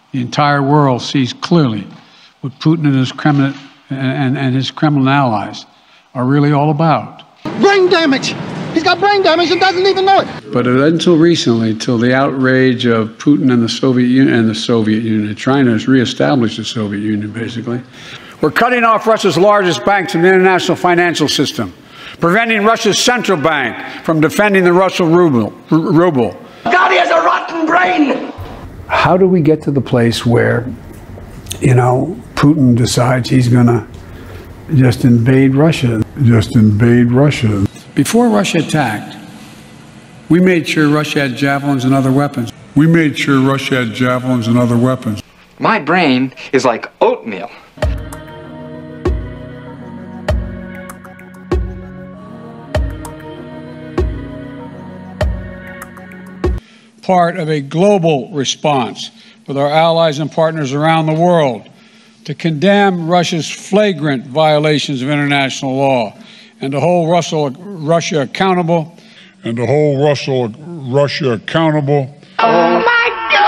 The entire world sees clearly what Putin and his Kremlin and his Kremlin allies are really all about. Brain damage! He's got brain damage and doesn't even know it. But until recently, till the outrage of Putin and the Soviet Union, trying to reestablish the Soviet Union, basically. We're cutting off Russia's largest banks in the international financial system, preventing Russia's central bank from defending the Russian ruble. God, he has a rotten brain! How do we get to the place where, you know, Putin decides he's going to just invade Russia? Before Russia attacked, we made sure Russia had javelins and other weapons. My brain is like oatmeal. Part of a global response with our allies and partners around the world to condemn Russia's flagrant violations of international law and to hold Russia accountable. Oh My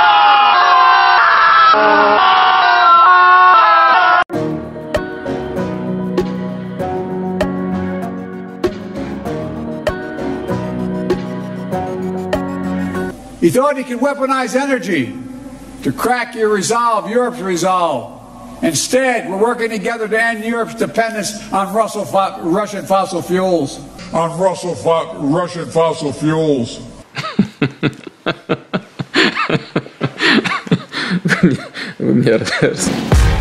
He thought he could weaponize energy to crack your resolve, Europe's resolve. Instead, we're working together to end Europe's dependence on Russian fossil fuels. Вы мерзавец.